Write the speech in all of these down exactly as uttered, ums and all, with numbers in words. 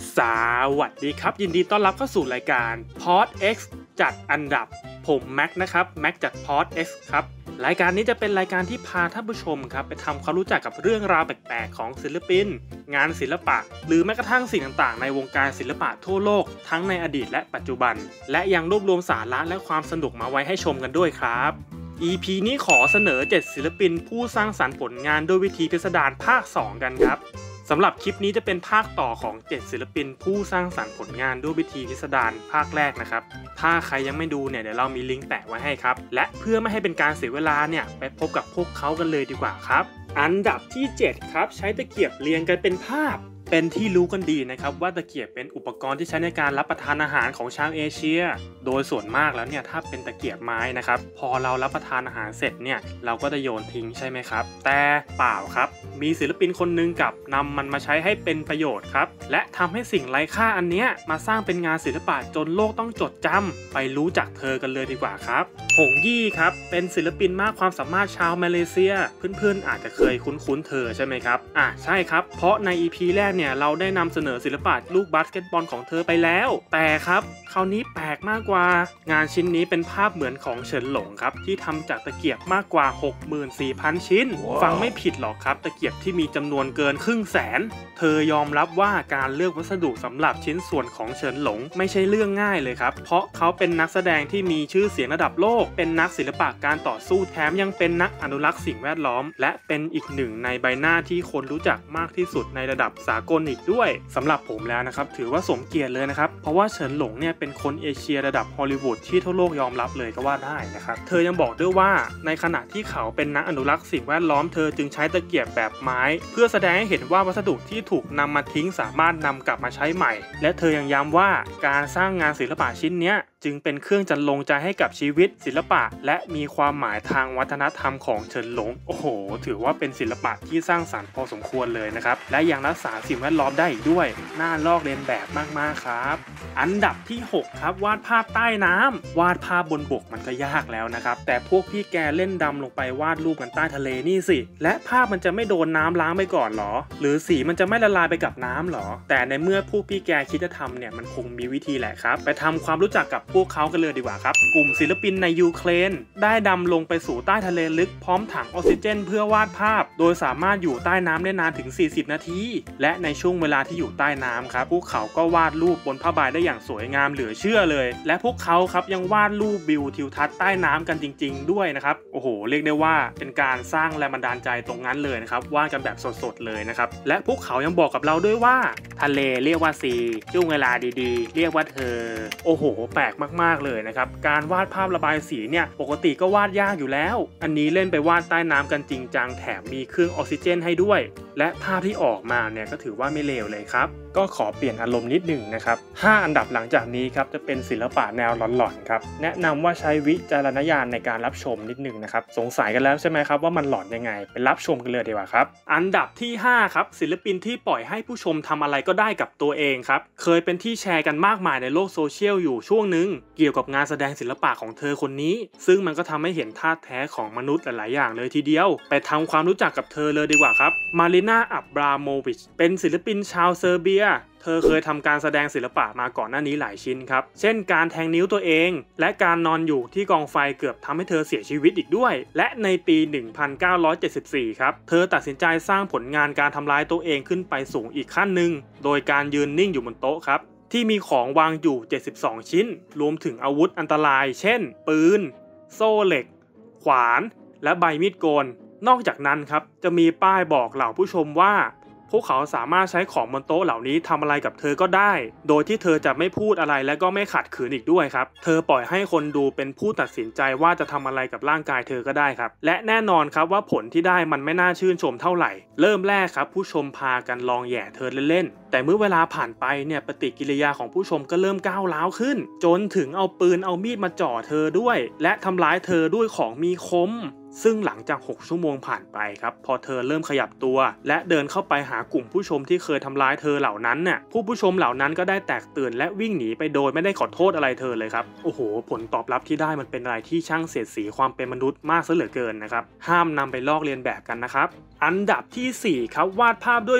สวัสดีครับยินดีต้อนรับเข้าสู่รายการ พอด X จัดอันดับผมแม็กนะครับแม็กจาก พอด X ครับรายการนี้จะเป็นรายการที่พาท่านผู้ชมครับไปทำความรู้จักกับเรื่องราวแปลกๆของศิลปินงานศิลปะหรือแม้กระทั่งสิ่งต่างๆในวงการศิลปะทั่วโลกทั้งในอดีตและปัจจุบันและยังรวบรวมสาระและความสนุกมาไว้ให้ชมกันด้วยครับ อี พี นี้ขอเสนอเจ็ดศิลปินผู้สร้างสรรค์ผลงานด้วยวิธีพิสดารภาคสองกันครับสำหรับคลิปนี้จะเป็นภาคต่อของเจ็ดศิลปินผู้สร้างสรรค์ผลงานด้วยวิธีพิสดารภาคแรกนะครับถ้าใครยังไม่ดูเนี่ยเดี๋ยวเรามีลิงก์แปะไว้ให้ครับและเพื่อไม่ให้เป็นการเสียเวลาเนี่ยไปพบกับพวกเขากันเลยดีกว่าครับอันดับที่เจ็ดครับใช้ตะเกียบเรียงกันเป็นภาพเป็นที่รู้กันดีนะครับว่าตะเกียบเป็นอุปกรณ์ที่ใช้ในการรับประทานอาหารของชาวเอเชียโดยส่วนมากแล้วเนี่ยถ้าเป็นตะเกียบไม้นะครับพอเรารับประทานอาหารเสร็จเนี่ยเราก็จะโยนทิ้งใช่ไหมครับแต่เปล่าครับมีศิลปินคนนึงกับนำมันมาใช้ให้เป็นประโยชน์ครับและทำให้สิ่งไร้ค่าอันเนี้ยมาสร้างเป็นงานศิลปะจนโลกต้องจดจำไปรู้จักเธอกันเลยดีกว่าครับหงยี่ครับเป็นศิลปินมากความสามารถชาวมาเลเซียเพื่อนๆอาจจะเคยคุ้นๆเธอใช่ไหมครับอ่ะใช่ครับเพราะใน อี พี แรกเนี่ยเราได้นำเสนอศิลปะลูกบาสเกตบอลของเธอไปแล้วแต่ครับคราวนี้แปลกมากกว่างานชิ้นนี้เป็นภาพเหมือนของเฉินหลงครับที่ทำจากตะเกียบมากกว่า หกหมื่นสี่พัน ชิ้น wow. ฟังไม่ผิดหรอกครับตะเกียบที่มีจำนวนเกินครึ่งแสนเธอยอมรับว่าการเลือกวัสดุสำหรับชิ้นส่วนของเฉินหลงไม่ใช่เรื่องง่ายเลยครับเพราะเขาเป็นนักแสดงที่มีชื่อเสียงระดับโลกเป็นนักศิลปะการต่อสู้แถมยังเป็นนักอนุรักษ์สิ่งแวดล้อมและเป็นอีกหนึ่งในใบหน้าที่คนรู้จักมากที่สุดในระดับสากลอีกด้วยสำหรับผมแล้วนะครับถือว่าสมเกียรติเลยนะครับเพราะว่าเฉินหลงเนี่ยเป็นคนเอเชียระดับฮอลลีวูดที่ทั่วโลกยอมรับเลยก็ว่าได้นะครับเธอยังบอกด้วยว่าในขณะที่เขาเป็นนักอนุรักษ์สิ่งแวดล้อมเธอจึงใช้ตะเกียบแบบไม้เพื่อแสดงให้เห็นว่าวัสดุที่ถูกนำมาทิ้งสามารถนำกลับมาใช้ใหม่และเธอยังย้ำว่าการสร้างงานศิลปะชิ้นนี้จึงเป็นเครื่องจันลงใจให้กับชีวิตศิลปะและมีความหมายทางวัฒนธรรมของเฉินหลงโอ้โหถือว่าเป็นศิลปะที่สร้างสรรค์พอสมควรเลยนะครับและยังรักษาสิ่งแวดล้อมได้อีกด้วยน่าลอกเลียนแบบมากๆครับอันดับที่หกครับวาดภาพใต้น้ำวาดภาพบนบกมันก็ยากแล้วนะครับแต่พวกพี่แกเล่นดำลงไปวาดรูปกันใต้ทะเลนี่สิและภาพมันจะไม่โดนน้ำล้างไปก่อนหรอหรือสีมันจะไม่ละลายไปกับน้ำหรอแต่ในเมื่อพวกพี่แกคิดจะทำเนี่ยมันคงมีวิธีแหละครับไปทำความรู้จักกับพวกเขากันเลยดีกว่าครับกลุ่มศิลปินในยูเครนได้ดำลงไปสู่ใต้ทะเลลึกพร้อมถังออกซิเจนเพื่อวาดภาพโดยสามารถอยู่ใต้น้ำได้นานถึงสี่สิบนาทีและในช่วงเวลาที่อยู่ใต้น้ำครับพวกเขาก็วาดรูปบนผ้าใบได้อย่างสวยงามเหลือเชื่อเลยและพวกเขาครับยังวาดรูปวิวทิวทัศน์ใต้น้ำกันจริงๆด้วยนะครับโอ้โหเรียกได้ว่าเป็นการสร้างแรงบันดาลใจตรงนั้นเลยนะครับวาดกันแบบสดๆเลยนะครับและพวกเขายังบอกกับเราด้วยว่าทะเลเรียกว่าซีช่วงเวลาดีๆเรียกว่าเธอโอ้โหแปลกมากๆเลยนะครับการวาดภาพระบายสีเนี่ยปกติก็วาดยากอยู่แล้วอันนี้เล่นไปวาดใต้น้ำกันจริงจังแถมมีเครื่องออกซิเจนให้ด้วยและภาพที่ออกมาเนี่ยก็ถือว่าไม่เลวเลยครับก็ขอเปลี่ยนอารมณ์นิดหนึ่งนะครับห้าอันดับหลังจากนี้ครับจะเป็นศิลปะแนวหลอนๆครับแนะนำว่าใช้วิจารณญาณในการรับชมนิดหนึ่งนะครับสงสัยกันแล้วใช่ไหมครับว่ามันหลอนยังไงไปรับชมกันเลยดีกว่าครับอันดับที่ห้าครับศิลปินที่ปล่อยให้ผู้ชมทำอะไรก็ได้กับตัวเองครับเคยเป็นที่แชร์กันมากมายในโลกโซเชียลอยู่ช่วงนึงเกี่ยวกับงานแสดงศิลปะของเธอคนนี้ซึ่งมันก็ทำให้เห็นท่าแท้ของมนุษย์หลายๆอย่างเลยทีเดียวไปทำความรู้จักกับเธอเลยดีกว่าครับมาริน่าอับบราโมวิชเป็นศิลปินชาวเซอร์เบียเธอเคยทำการแสดงศิลปะมาก่อนหน้านี้หลายชิ้นครับเช่นการแทงนิ้วตัวเองและการนอนอยู่ที่กองไฟเกือบทำให้เธอเสียชีวิตอีกด้วยและในปีหนึ่งพันเก้าร้อยเจ็ดสิบสี่ครับเธอตัดสินใจสร้างผลงานการทำร้ายตัวเองขึ้นไปสูงอีกขั้นหนึ่งโดยการยืนนิ่งอยู่บนโต๊ะครับที่มีของวางอยู่เจ็ดสิบสองชิ้นรวมถึงอาวุธอันตรายเช่นปืนโซ่เหล็กขวานและใบมีดโกนนอกจากนั้นครับจะมีป้ายบอกเหล่าผู้ชมว่าพวกเขาสามารถใช้ของบนโต๊ะเหล่านี้ทำอะไรกับเธอก็ได้โดยที่เธอจะไม่พูดอะไรและก็ไม่ขัดขืนอีกด้วยครับเธอปล่อยให้คนดูเป็นผู้ตัดสินใจว่าจะทำอะไรกับร่างกายเธอก็ได้ครับและแน่นอนครับว่าผลที่ได้มันไม่น่าชื่นชมเท่าไหร่เริ่มแรกครับผู้ชมพากันลองแหย่เธอเล่นๆแต่เมื่อเวลาผ่านไปเนี่ยปฏิกิริยาของผู้ชมก็เริ่มก้าวร้าวขึ้นจนถึงเอาปืนเอามีดมาจ่อเธอด้วยและทำร้ายเธอด้วยของมีคมซึ่งหลังจากหกชั่วโมงผ่านไปครับพอเธอเริ่มขยับตัวและเดินเข้าไปหากลุ่มผู้ชมที่เคยทำร้ายเธอเหล่านั้นน่ะผู้ผู้ชมเหล่านั้นก็ได้แตกตื่นและวิ่งหนีไปโดยไม่ได้ขอโทษอะไรเธอเลยครับโอ้โหผลตอบรับที่ได้มันเป็นอะไรที่ช่างเสียดสีความเป็นมนุษย์มากซะเหลือเกินนะครับห้ามนำไปลอกเลียนแบบกันนะครับอันดับที่สี่ครับวาดภาพด้วยศพ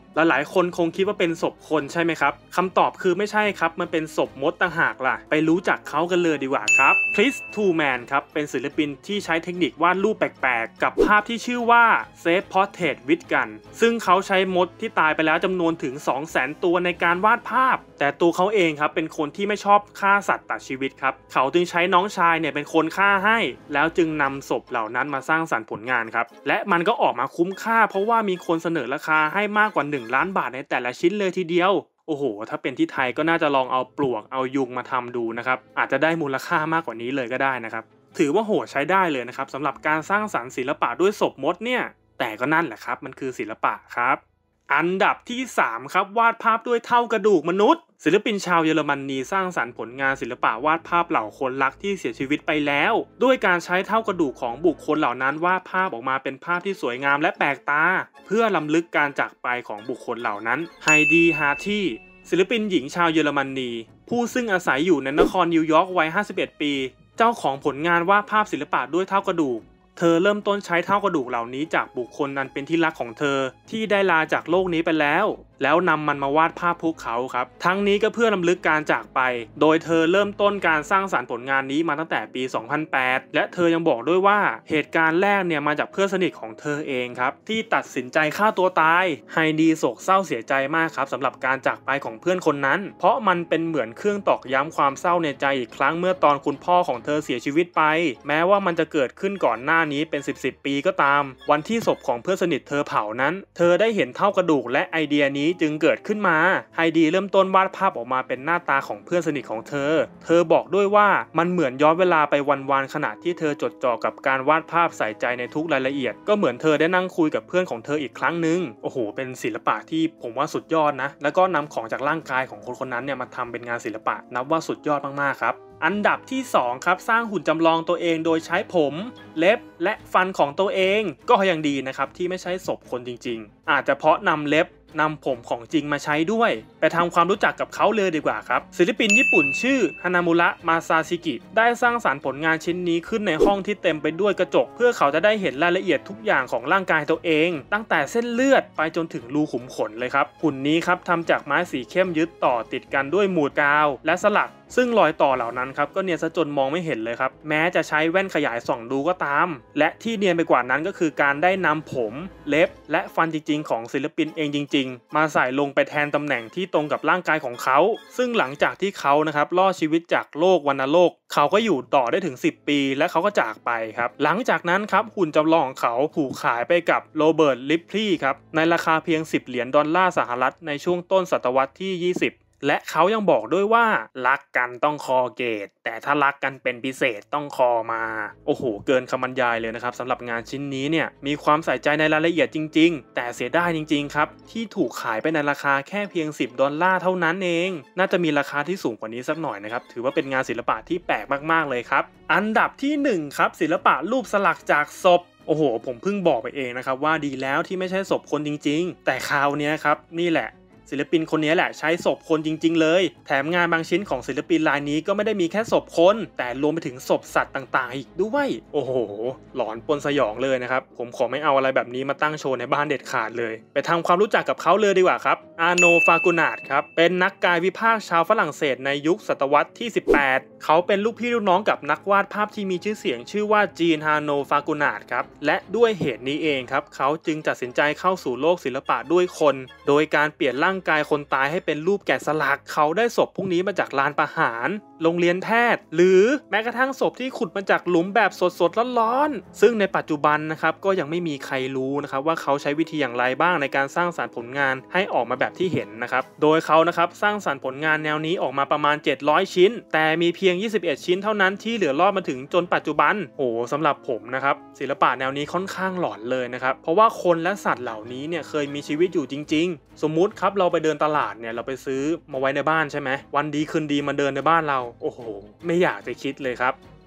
หลายๆคนคงคิดว่าเป็นศพคนใช่ไหมครับคำตอบคือไม่ใช่ครับมันเป็นศพมดต่างหากล่ะไปรู้จักเขากันเลยดีกว่าครับคริสทูแมนครับเป็นศิลปินที่ใช้เทคนิควาดรูปแปลกๆกับภาพที่ชื่อว่า Self Portrait with Gun ซึ่งเขาใช้มดที่ตายไปแล้วจำนวนถึง สองแสน ตัวในการวาดภาพแต่ตัวเขาเองครับเป็นคนที่ไม่ชอบฆ่าสัตว์ตัดชีวิตครับเขาจึงใช้น้องชายเนี่ยเป็นคนฆ่าให้แล้วจึงนำศพเหล่านั้นมาสร้างสรรค์ผลงานครับและมันก็ออกมาคุ้มค่าเพราะว่ามีคนเสนอราคาให้มากกว่าหนึ่งล้านบาทในแต่ละชิ้นเลยทีเดียวโอ้โหถ้าเป็นที่ไทยก็น่าจะลองเอาปลวกเอายุงมาทำดูนะครับอาจจะได้มูลค่ามากกว่านี้เลยก็ได้นะครับถือว่าโหดใช้ได้เลยนะครับสำหรับการสร้างสรรค์ศิลปะด้วยศพมดเนี่ยแต่ก็นั่นแหละครับมันคือศิลปะครับอันดับที่สามครับวาดภาพด้วยเท่ากระดูกมนุษย์ศิลปินชาวเยอรมนีสร้างสรรค์ผลงานศิลปะวาดภาพเหล่าคนรักที่เสียชีวิตไปแล้วด้วยการใช้เท่ากระดูกของบุคคลเหล่านั้นวาดภาพออกมาเป็นภาพที่สวยงามและแปลกตาเพื่อรำลึกการจากไปของบุคคลเหล่านั้นไฮดีฮาร์ที่ศิลปินหญิงชาวเยอรมนีผู้ซึ่งอาศัยอยู่ในนครนิวยอร์กวัยห้าสิบเอ็ดปีเจ้าของผลงานวาดภาพศิลปะด้วยเท่ากระดูกเธอเริ่มต้นใช้เท่ากระดูกเหล่านี้จากบุคคลนั้นเป็นที่รักของเธอที่ได้ลาจากโลกนี้ไปแล้วแล้วนำมันมาวาดภาพพวกเขาครับทั้งนี้ก็เพื่อรำลึกการจากไปโดยเธอเริ่มต้นการสร้างสรรค์ผลงานนี้มาตั้งแต่ปี สองพันแปด และเธอยังบอกด้วยว่าเหตุการณ์แรกเนี่ยมาจากเพื่อนสนิทของเธอเองครับที่ตัดสินใจฆ่าตัวตายไฮดีโศกเศร้าเสียใจมากครับสำหรับการจากไปของเพื่อนคนนั้นเพราะมันเป็นเหมือนเครื่องตอกย้ำความเศร้าในใจอีกครั้งเมื่อตอนคุณพ่อของเธอเสียชีวิตไปแม้ว่ามันจะเกิดขึ้นก่อนหน้านี้เป็นสิบสิบปีก็ตามวันที่ศพของเพื่อนสนิทเธอเผานั้นเธอได้เห็นเท่ากระดูกและไอเดียนี้จึงเกิดขึ้นมาไฮดีเริ่มต้นวาดภาพออกมาเป็นหน้าตาของเพื่อนสนิทของเธอเธอบอกด้วยว่ามันเหมือนย้อนเวลาไปวันๆขณะที่เธอจดจ่อกับการวาดภาพใส่ใจในทุกรายละเอียดก็เหมือนเธอได้นั่งคุยกับเพื่อนของเธออีกครั้งหนึ่งโอ้โหเป็นศิลปะที่ผมว่าสุดยอดนะแล้วก็นำของจากร่างกายของคนคนนั้นเนี่ยมาทำเป็นงานศิลปะนับว่าสุดยอดมากๆครับอันดับที่สองครับสร้างหุ่นจำลองตัวเองโดยใช้ผมเล็บและฟันของตัวเองก็ยังดีนะครับที่ไม่ใช่ศพคนจริงๆอาจจะเพาะนำเล็บนำผมของจริงมาใช้ด้วยไปทำความรู้จักกับเขาเลยดีกว่าครับศิลปินญี่ปุ่นชื่อฮานามุระมาซาชิกิได้สร้างสรรค์ผลงานชิ้นนี้ขึ้นในห้องที่เต็มไปด้วยกระจกเพื่อเขาจะได้เห็นรายละเอียดทุกอย่างของร่างกายตัวเองตั้งแต่เส้นเลือดไปจนถึงรูขุมขนเลยครับหุ่นนี้ครับทำจากไม้สีเข้มยึดต่อติดกันด้วยหมุดกาวและสลักซึ่งรอยต่อเหล่านั้นครับก็เนียนซะจนมองไม่เห็นเลยครับแม้จะใช้แว่นขยายส่องดูก็ตามและที่เนียนไปกว่านั้นก็คือการได้นำผมเล็บและฟันจริงๆของศิลปินเองจริงๆมาใส่ลงไปแทนตำแหน่งที่ตรงกับร่างกายของเขาซึ่งหลังจากที่เขานะครับรอดชีวิตจากโรควัณโรคเขาก็อยู่ต่อได้ถึงสิบปีและเขาก็จากไปครับหลังจากนั้นครับหุ่นจำลองของเขาถูกขายไปกับโรเบิร์ตลิปพลีย์ครับในราคาเพียงสิบเหรียญดอลลาร์สหรัฐในช่วงต้นศตวรรษที่ยี่สิบและเขายังบอกด้วยว่ารักกันต้องคอเกตแต่ถ้ารักกันเป็นพิเศษต้องคอมาโอ้โหเกินคำบรรยายเลยนะครับสำหรับงานชิ้นนี้เนี่ยมีความใส่ใจในรายละเอียดจริงๆแต่เสียดายจริงๆครับที่ถูกขายไปในราคาแค่เพียงสิบดอลลาร์เท่านั้นเองน่าจะมีราคาที่สูงกว่านี้สักหน่อยนะครับถือว่าเป็นงานศิลปะที่แปลกมากๆเลยครับอันดับที่หนึ่งครับศิลปะรูปสลักจากศพโอ้โหผมเพิ่งบอกไปเองนะครับว่าดีแล้วที่ไม่ใช่ศพคนจริงๆแต่คราวนี้ครับนี่แหละศิลปินคนนี้แหละใช้ศพคนจริงๆเลยแถมงานบางชิ้นของศิลปินรายนี้ก็ไม่ได้มีแค่ศพคนแต่รวมไปถึงศพสัตว์ต่างๆอีกด้วยโอ้โหหลอนปนสยองเลยนะครับผมขอไม่เอาอะไรแบบนี้มาตั้งโชว์ในบ้านเด็ดขาดเลยไปทำความรู้จักกับเขาเลยดีกว่าครับอาโนฟากูนาดครับเป็นนักกายวิภาคชาวฝรั่งเศสในยุคศตวรรษที่สิบแปดเขาเป็นลูกพี่ลูกน้องกับนักวาดภาพที่มีชื่อเสียงชื่อว่าจีนฮาโนฟากูนาดครับและด้วยเหตุนี้เองครับเขาจึงตัดสินใจเข้าสู่โลกศิลปะด้วยคนโดยการเปลี่ยนร่างกายคนตายให้เป็นรูปแกะสลักเขาได้ศพพวกนี้มาจากลานประหารโรงเรียนแพทย์หรือแม้กระทั่งศพที่ขุดมาจากหลุมแบบสดๆร้อนๆซึ่งในปัจจุบันนะครับก็ยังไม่มีใครรู้นะครับว่าเขาใช้วิธีอย่างไรบ้างในการสร้างสรรค์ผลงานให้ออกมาแบบที่เห็นนะครับโดยเขานะครับสร้างสรรค์ผลงานแนวนี้ออกมาประมาณเจ็ดร้อยชิ้นแต่มีเพียงยี่สิบเอ็ดชิ้นเท่านั้นที่เหลือรอดมาถึงจนปัจจุบันโอ้สำหรับผมนะครับศิลปะแนวนี้ค่อนข้างหลอนเลยนะครับเพราะว่าคนและสัตว์เหล่านี้เนี่ยเคยมีชีวิตอยู่จริงๆสมมุติครับเราไปเดินตลาดเนี่ยเราไปซื้อมาไว้ในบ้านใช่ไหมวันดีคืนดีมาเดินในบ้านเราโอ้โหไม่อยากจะคิดเลยครับ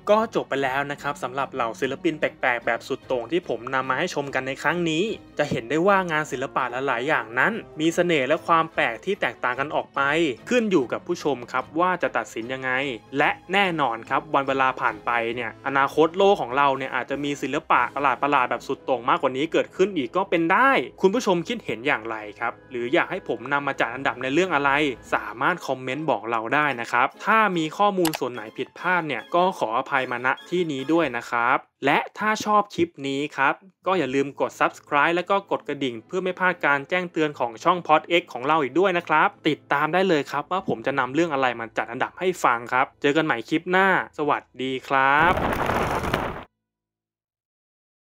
ก็จบไปแล้วนะครับสำหรับเหล่าศิลปินแปลกๆแบบสุดโต่งที่ผมนำมาให้ชมกันในครั้งนี้จะเห็นได้ว่างานศิลปะหลายๆอย่างนั้นมีเสน่ห์และความแปลกที่แตกต่างกันออกไปขึ้นอยู่กับผู้ชมครับว่าจะตัดสินยังไงและแน่นอนครับวันเวลาผ่านไปเนี่ยอนาคตโลกของเราเนี่ยอาจจะมีศิลปะประหลาดๆแบบสุดโต่งมากกว่านี้เกิดขึ้นอีกก็เป็นได้คุณผู้ชมคิดเห็นอย่างไรครับหรืออยากให้ผมนำมาจัดอันดับในเรื่องอะไรสามารถคอมเมนต์บอกเราได้นะครับถ้ามีข้อมูลส่วนไหนผิดพลาดเนี่ยก็ขออภัยมาณที่นี้ด้วยนะครับและถ้าชอบคลิปนี้ครับก็อย่าลืมกด ซับสไครบ์ แล้วก็กดกระดิ่งเพื่อไม่พลาดการแจ้งเตือนของช่อง พอด เอ็กซ์ ของเราอีกด้วยนะครับติดตามได้เลยครับว่าผมจะนำเรื่องอะไรมาจัดอันดับให้ฟังครับเจอกันใหม่คลิปหน้าสวัสดีครับ